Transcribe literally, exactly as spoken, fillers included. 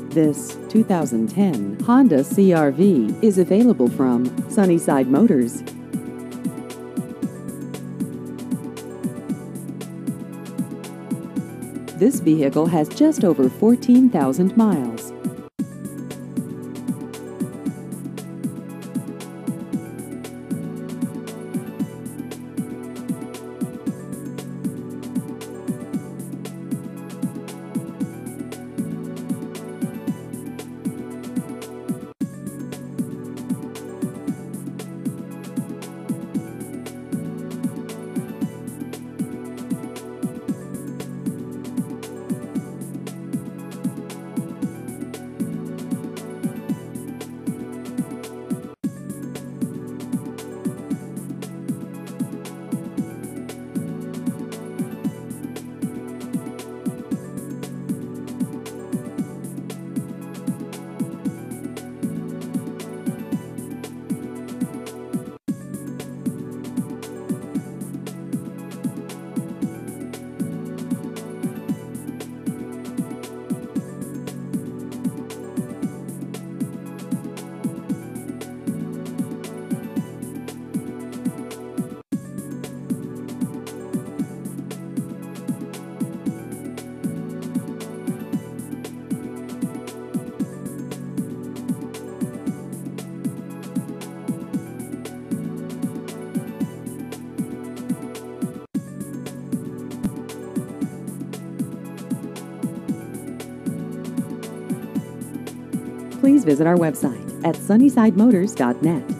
This two thousand ten Honda C R V is available from Sunnyside Motors. This vehicle has just over fourteen thousand miles. Please visit our website at sunnyside motors dot net.